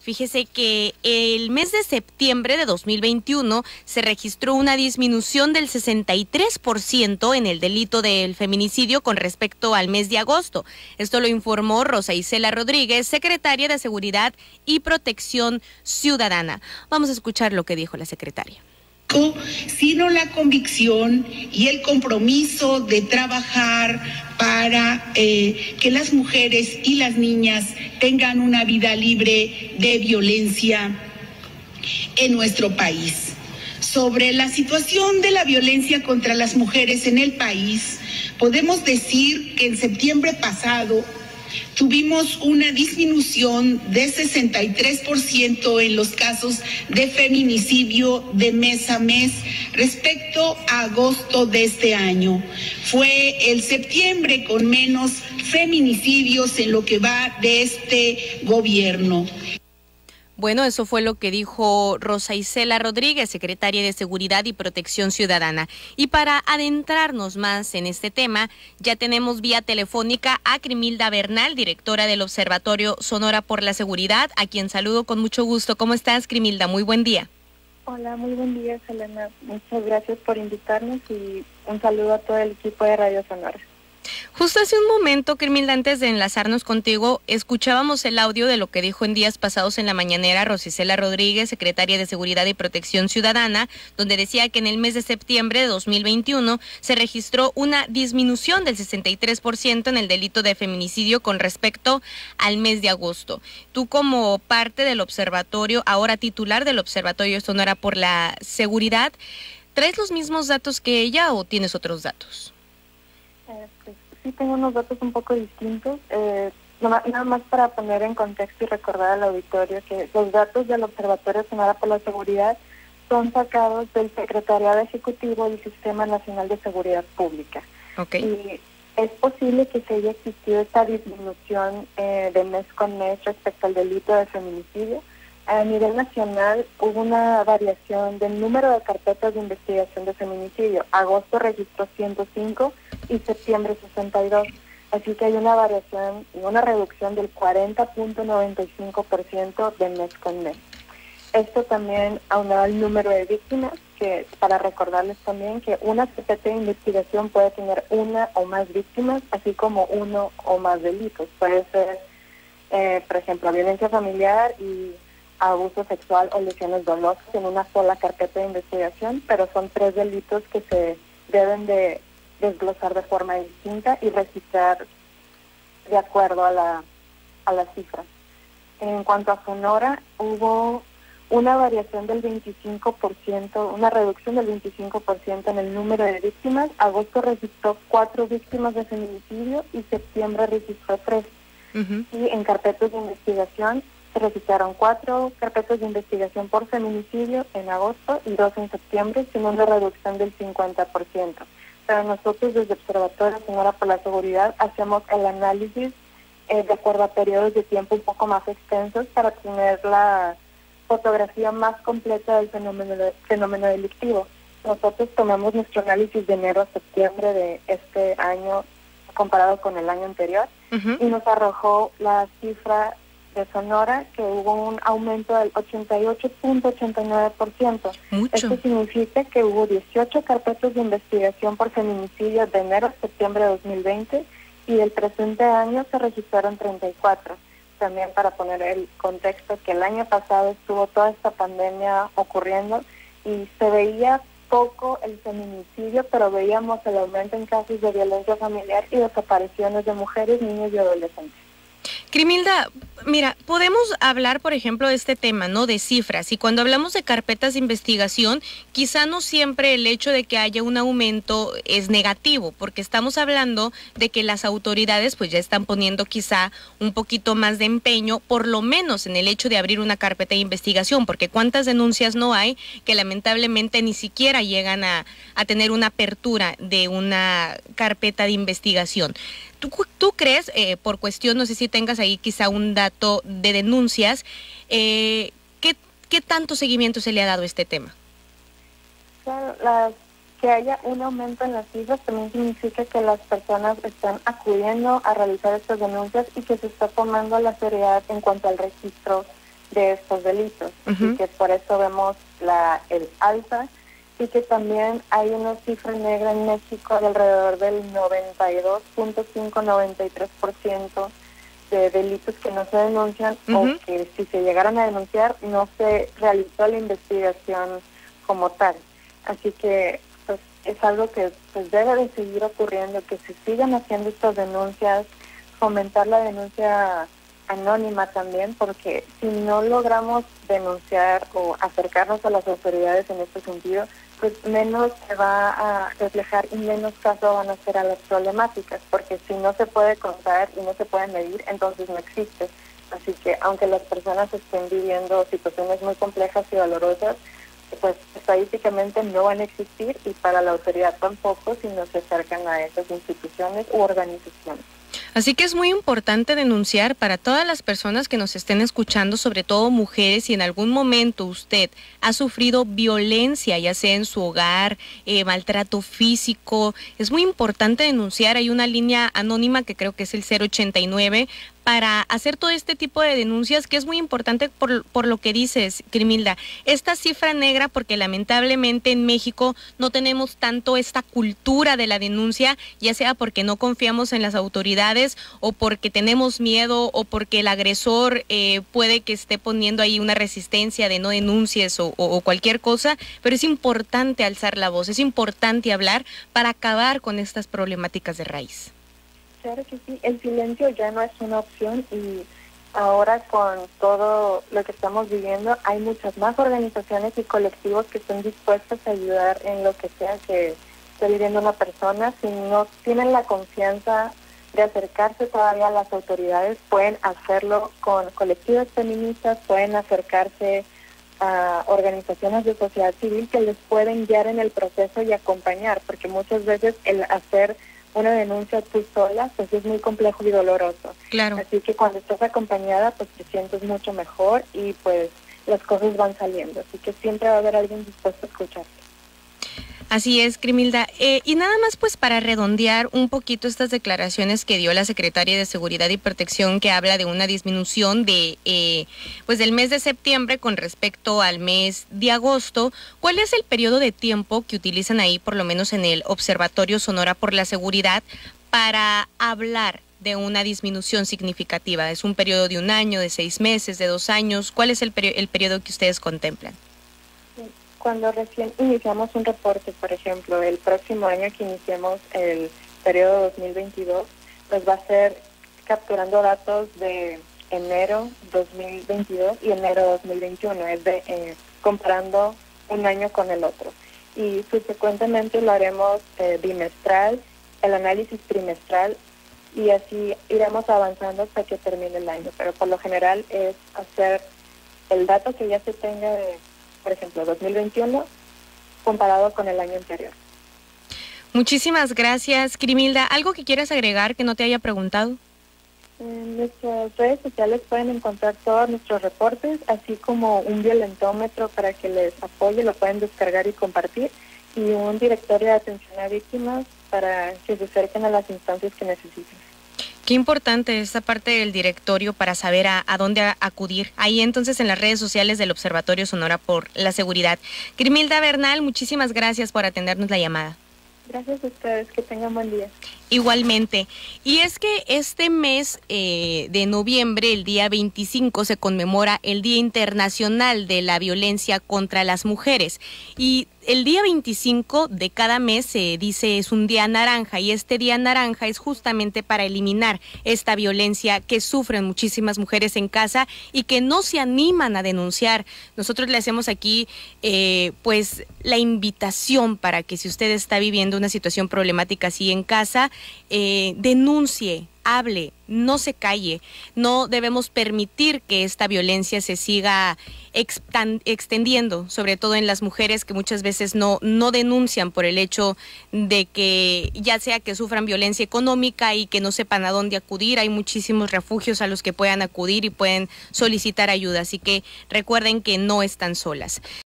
Fíjese que el mes de septiembre de 2021 se registró una disminución del 63% en el delito del feminicidio con respecto al mes de agosto. Esto lo informó Rosa Isela Rodríguez, secretaria de Seguridad y Protección Ciudadana. Vamos a escuchar lo que dijo la secretaria. Sino la convicción y el compromiso de trabajar para que las mujeres y las niñas tengan una vida libre de violencia en nuestro país. Sobre la situación de la violencia contra las mujeres en el país, podemos decir que en septiembre pasado tuvimos una disminución de 63% en los casos de feminicidio de mes a mes respecto a agosto de este año. Fue el septiembre con menos feminicidios en lo que va de este gobierno. Bueno, eso fue lo que dijo Rosa Isela Rodríguez, secretaria de Seguridad y Protección Ciudadana. Y para adentrarnos más en este tema, ya tenemos vía telefónica a Crimilda Bernal, directora del Observatorio Sonora por la Seguridad, a quien saludo con mucho gusto. ¿Cómo estás, Crimilda? Muy buen día. Hola, muy buen día, Selena. Muchas gracias por invitarnos y un saludo a todo el equipo de Radio Sonora. Justo hace un momento, Crimilda, antes de enlazarnos contigo, escuchábamos el audio de lo que dijo en días pasados en la mañanera Rosa Isela Rodríguez, secretaria de Seguridad y Protección Ciudadana, donde decía que en el mes de septiembre de 2021 se registró una disminución del 63% en el delito de feminicidio con respecto al mes de agosto. Tú, como parte del observatorio, ahora titular del Observatorio Sonora por la Seguridad, ¿traes los mismos datos que ella o tienes otros datos? Pues, sí, tengo unos datos un poco distintos. Nada más para poner en contexto y recordar al auditorio que los datos del Observatorio Sonora por la Seguridad son sacados del Secretariado Ejecutivo del Sistema Nacional de Seguridad Pública. Okay. Y es posible que se haya existido esta disminución de mes con mes respecto al delito de feminicidio. A nivel nacional hubo una variación del número de carpetas de investigación de feminicidio. Agosto registró 105 y septiembre 62. Así que hay una variación y una reducción del 40.95% de mes con mes. Esto también aunado al número de víctimas, que para recordarles también que una carpeta de investigación puede tener una o más víctimas, así como uno o más delitos. Puede ser, por ejemplo, violencia familiar y abuso sexual o lesiones dolosas en una sola carpeta de investigación, pero son 3 delitos que se deben de desglosar de forma distinta y registrar de acuerdo a las cifras. En cuanto a Sonora, hubo una variación del 25%, una reducción del 25% en el número de víctimas. Agosto registró 4 víctimas de feminicidio y septiembre registró 3. Y en carpetas de investigación se registraron 4 carpetas de investigación por feminicidio en agosto y 2 en septiembre, sin una reducción del 50%. Pero nosotros desde Observatorio Sonora por la Seguridad hacemos el análisis de acuerdo a periodos de tiempo un poco más extensos para tener la fotografía más completa del fenómeno delictivo. Nosotros tomamos nuestro análisis de enero a septiembre de este año comparado con el año anterior y nos arrojó la cifra de Sonora que hubo un aumento del 88.89%. Esto significa que hubo 18 carpetas de investigación por feminicidio de enero a septiembre de 2020 y del presente año se registraron 34. También para poner el contexto que el año pasado estuvo toda esta pandemia ocurriendo y se veía poco el feminicidio, pero veíamos el aumento en casos de violencia familiar y desapariciones de mujeres, niños y adolescentes. Crimilda, mira, podemos hablar, por ejemplo, de este tema, ¿no? De cifras. Y cuando hablamos de carpetas de investigación, quizá no siempre el hecho de que haya un aumento es negativo, porque estamos hablando de que las autoridades pues ya están poniendo quizá un poquito más de empeño, por lo menos en el hecho de abrir una carpeta de investigación, porque cuántas denuncias no hay que lamentablemente ni siquiera llegan a tener una apertura de una carpeta de investigación. ¿Tú crees, por cuestión, no sé si tengas ahí quizá un dato de denuncias, ¿qué tanto seguimiento se le ha dado a este tema? Claro, que haya un aumento en las cifras también significa que las personas están acudiendo a realizar estas denuncias y que se está tomando la seriedad en cuanto al registro de estos delitos. Así que por eso vemos el alza, y que también hay una cifra negra en México de alrededor del 92.5-93% de delitos que no se denuncian o que si se llegaron a denunciar no se realizó la investigación como tal. Así que pues es algo que pues debe de seguir ocurriendo, que se sigan haciendo estas denuncias, fomentar la denuncia anónima también, porque si no logramos denunciar o acercarnos a las autoridades en este sentido, pues menos se va a reflejar y menos caso van a ser a las problemáticas, porque si no se puede contar y no se puede medir, entonces no existe. Así que aunque las personas estén viviendo situaciones muy complejas y dolorosas, pues estadísticamente no van a existir, y para la autoridad tampoco si no se acercan a esas instituciones u organizaciones. Así que es muy importante denunciar para todas las personas que nos estén escuchando, sobre todo mujeres, si en algún momento usted ha sufrido violencia, ya sea en su hogar, maltrato físico, es muy importante denunciar. Hay una línea anónima que creo que es el 089 para hacer todo este tipo de denuncias, que es muy importante por lo que dices, Grimilda. Esta cifra negra, porque lamentablemente en México no tenemos tanto esta cultura de la denuncia, ya sea porque no confiamos en las autoridades o porque tenemos miedo o porque el agresor puede que esté poniendo ahí una resistencia de no denuncies o cualquier cosa, pero es importante alzar la voz, es importante hablar para acabar con estas problemáticas de raíz. Claro que sí, el silencio ya no es una opción, y ahora con todo lo que estamos viviendo hay muchas más organizaciones y colectivos que están dispuestos a ayudar en lo que sea que esté viviendo una persona. Si no tienen la confianza de acercarse todavía a las autoridades, pueden hacerlo con colectivos feministas, pueden acercarse a organizaciones de sociedad civil que les pueden guiar en el proceso y acompañar, porque muchas veces el hacer una denuncia tú sola pues es muy complejo y doloroso. Claro. Así que cuando estás acompañada pues te sientes mucho mejor y pues las cosas van saliendo. Así que siempre va a haber alguien dispuesto a escucharte. Así es, Grimilda. Y nada más pues para redondear un poquito estas declaraciones que dio la secretaria de Seguridad y Protección, que habla de una disminución de pues del mes de septiembre con respecto al mes de agosto. ¿Cuál es el periodo de tiempo que utilizan ahí, por lo menos en el Observatorio Sonora por la Seguridad, para hablar de una disminución significativa? ¿Es un periodo de 1 año, de 6 meses, de 2 años? ¿Cuál es el periodo que ustedes contemplan? Cuando recién iniciamos un reporte, por ejemplo, el próximo año que iniciemos el periodo 2022, pues va a ser capturando datos de enero 2022 y enero 2021, es de comparando un año con el otro. Y subsecuentemente lo haremos bimestral, el análisis trimestral, y así iremos avanzando hasta que termine el año. Pero por lo general es hacer el dato que ya se tenga de, por ejemplo, 2021, comparado con el año anterior. Muchísimas gracias, Grimilda. ¿Algo que quieras agregar que no te haya preguntado? En nuestras redes sociales pueden encontrar todos nuestros reportes, así como un violentómetro para que les apoye, lo pueden descargar y compartir, y un directorio de atención a víctimas para que se acerquen a las instancias que necesiten. Qué importante esta parte del directorio para saber a dónde acudir. Ahí entonces en las redes sociales del Observatorio Sonora por la Seguridad. Grimilda Bernal, muchísimas gracias por atendernos la llamada. Gracias a ustedes, que tengan buen día. Igualmente. Y es que este mes de noviembre, el día 25, se conmemora el Día Internacional de la Violencia contra las Mujeres. Y el día 25 de cada mes se dice es un día naranja, y este día naranja es justamente para eliminar esta violencia que sufren muchísimas mujeres en casa y que no se animan a denunciar. Nosotros le hacemos aquí pues la invitación para que si usted está viviendo una situación problemática así en casa, denuncie, hable, no se calle. No debemos permitir que esta violencia se siga extendiendo, sobre todo en las mujeres que muchas veces no denuncian por el hecho de que ya sea que sufran violencia económica y que no sepan a dónde acudir. Hay muchísimos refugios a los que puedan acudir y pueden solicitar ayuda, así que recuerden que no están solas.